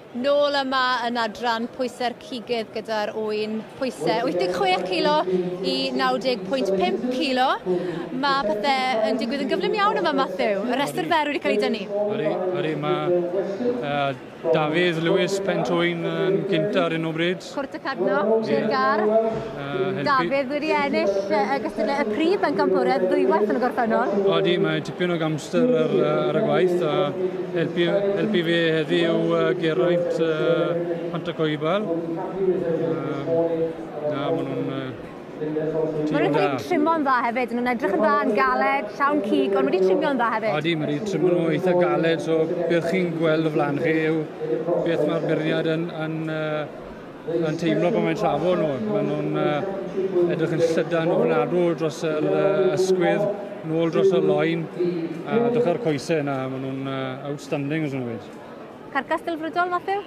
Nôl yma yn adran pwysau'r cigydd gyda'r ŵyn pwysau 86 kilo I 90.5 kilo. Mae pethau yn digwydd yn gyflym iawn yma, Matthew. Y restr fer wedi cael ei dynnu. Ydy, mae Dafydd Lewis Pentwyn yn gynta ar un o bryd. Cwrt y Cadno, Tregar. Dafydd wedi ennill y prif bencampwriaeth ddwywaith yn y gorffennol. Ydy, mae tipyn o gamster ar y gwaith a helpu fi heddi yw Geraint Pantacoibal. Maen nhw'n Mae'n wedi trimo'n dda hefyd, nhw'n edrych yn dda yn galed, llawn cig, ond wedi trimio'n dda hefyd. Ydy, mae wedi trimio nhw eitha galed, so beth chi'n gweld o flaen chi yw beth mae'r beirniad yn teimlo pan mae'n trafod nhw. Maen nhw'n edrych yn llydan ofnadw dros yr ysgwydd, nôl dros y loen, a edrych ar coesau yna. Maen nhw'n outstanding, os nhw'n dweud. Carcas delfrydol, Matthew?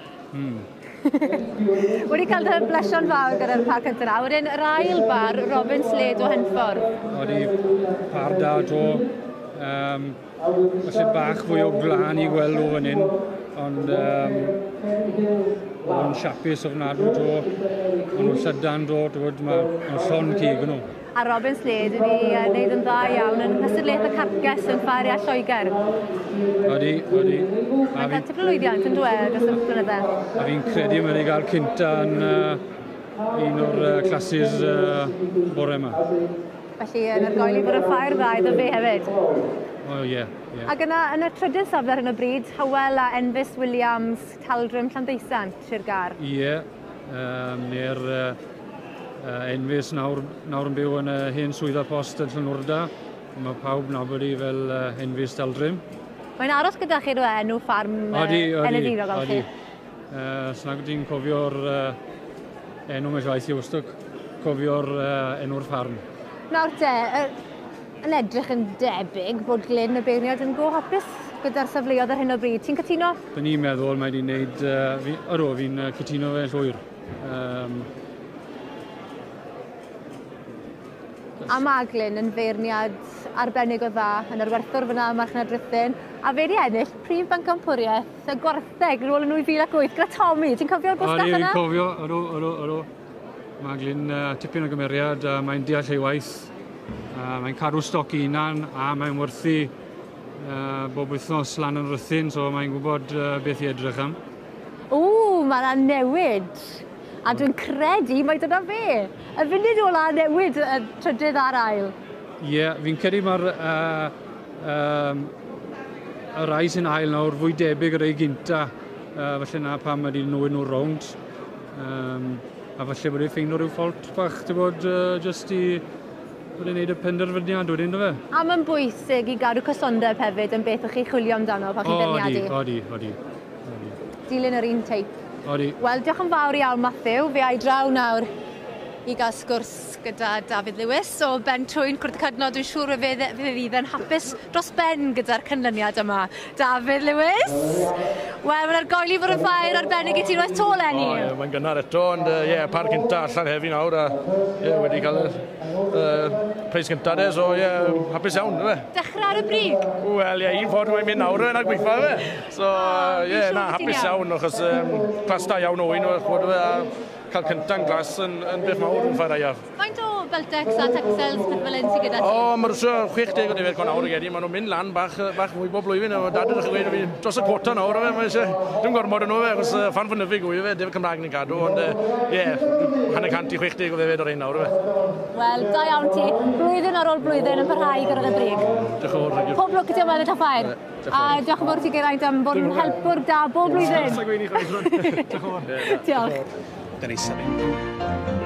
Wedi cael dy blesion fawr gyda'r par cyntaf yna. Wedyn, yr ail bar, Robin Slade o Henffordd. Ydy, par da to. Felly bach fwy o glân I gweld o fan hyn, ond o'n siapus ofnadw to. Ond nhw'n llydan do, mae'n llon cig nhw. A Robin Slade wedi gwneud yn dda iawn yn cystadlaeth y Carcas yn Ffariau Lloegr. Ydy. Mae'n cael tipyn o lwyddiant yn dweud dros y blynydde. A fi'n credu mae'n ei gael cynta yn un o'r classes bore yma. Felly yn argoeli bod y ffair dda iddo fe hefyd. Ie. Ac yn y trydydd safle ar hyn o bryd, Hywel a Envis Williams, Taldrym Llandeisant, Tregar. Ie, neu'r Envis nawr yn byw yn y hen swyddfa post yn Llanwrda. Mae pawb nabod I fel Envis Taldrym. Mae'n aros gyda chi rhywun enw ffarm eneddinog al chi? Snag wedi'n cofio'r enw mae llaeth I wastog, cofio'r enw'r ffarm. Nawr te, yn edrych yn debyg bod Glyn y beirniad yn go hapus gyda'r safleoedd ar hyn o bryd. Ti'n cytuno? By'n i'n meddwl mae wedi'n gwneud, fi'n cytuno fe'n llwyr. A mae Glyn yn feirniad arbennig o dda yn yr werthwr fyna Marchnad Ruthun. A fe wedi ennill prif bencampwriaeth y gwartheg rôl yn 2008 gyda Tommy. Ti'n cofio'r gwastraff yna? Fi'n cofio, ydw. Mae Glyn tipyn o gymeriad, mae'n deall ei waith. Mae'n cadw stoc I unan a mae'n werthu bob wythnos lan yn Ruthun, so mae'n gwybod beth I edrych am. Mae'na newid. A dwi'n credu mai dyna fe. Y funud ola newid y trydydd ar ail. Ie, fi'n credu mae'r y rai sy'n ail nawr fwy debyg yr ei gynta. Felly na pam wedi newid nhw rownd. A felly bod ei ffeindio rhyw ffolt bach, ti'n bod, jyst I gwneud y penderfyniad wedyn, dy fe? A mae'n bwysig I gadw cysondeb hefyd yn beth ych chi chwilio amdano pa chi'n berniadu? Odi. Dilyn yr un teip. Odi. Wel, diolch yn fawr iawn, Matthew. Fe ai draw nawr I gael sgwrs gyda Dafydd Lewis o Ben Twyn, Cwrt y Cadno. Dwi'n siŵr fe fydd yn hapus dros ben gyda'r canlyniad yma. Dafydd Lewis! Wel, mae'n argoeli fod yn ffair arbennig I ti roedd to lenni. Mae'n gynnar eto, ond par cynta allan hefi nawr a wedi cael y preis cynta de, so hapus iawn, fe. Dechrau ar y brig? Wel, un ffordd mae'n mynd nawr yna gweithfa, fe. So, hapus iawn, achos clas da iawn o un o'r chwod fe a cael cynta'n glas yn beth mawr yn ffair aiaf. Faint o Beltex a Texels peth fel un sy'n gyda ti? Mae'r 60 o ddifed con awr i gedi. Maen nhw'n mynd lan bach mwy bob blwyddyn. Dad ydych chi'n gweud dros y cwota nawr. Dwi'n gormod yn nhw fe, achos fan ffynnyfu gwy fe, defyd Cymraeg ni'n cadw. Ond hanner cant I 60 o ddifed o'r un nawr fe. Wel, da iawn ti. Blwyddyn ar ôl blwyddyn yn parhau gyda'r y brig. Diolch yn fawr. Pob lwc i ti ymwneud â ffair. A diolch yn fawr ti Geraint am bod yn helpwr da bob blwyddyn. Diolch yn fawr. Diolch. Dennis Sabin.